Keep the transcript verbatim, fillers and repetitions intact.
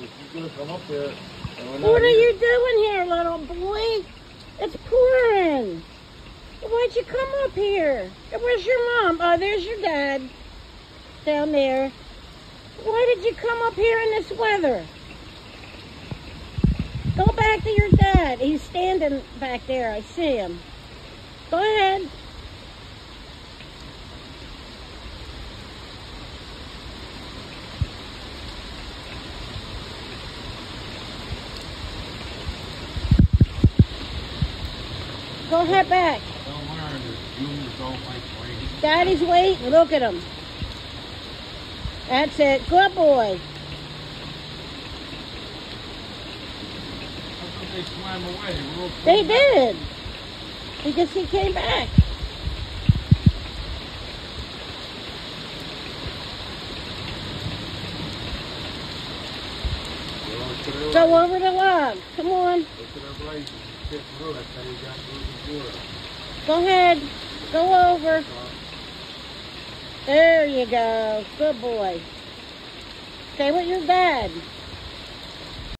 She's gonna come up here. What are you doing here, little boy? It's pouring. Why'd you come up here? Where's your mom? Oh, there's your dad. Down there. Why did you come up here in this weather? Go back to your dad. He's standing back there. I see him. Go ahead. Go ahead back. Don't learn that humans don't like rain. Daddy's waiting. Look at him. That's it. Good boy. I thought they swam away. We're They did. Because he came back. Go over the log. Come on. Look at our blazes. That's how you got through the water. Go ahead. Go over. There you go. Good boy. Stay with your dad.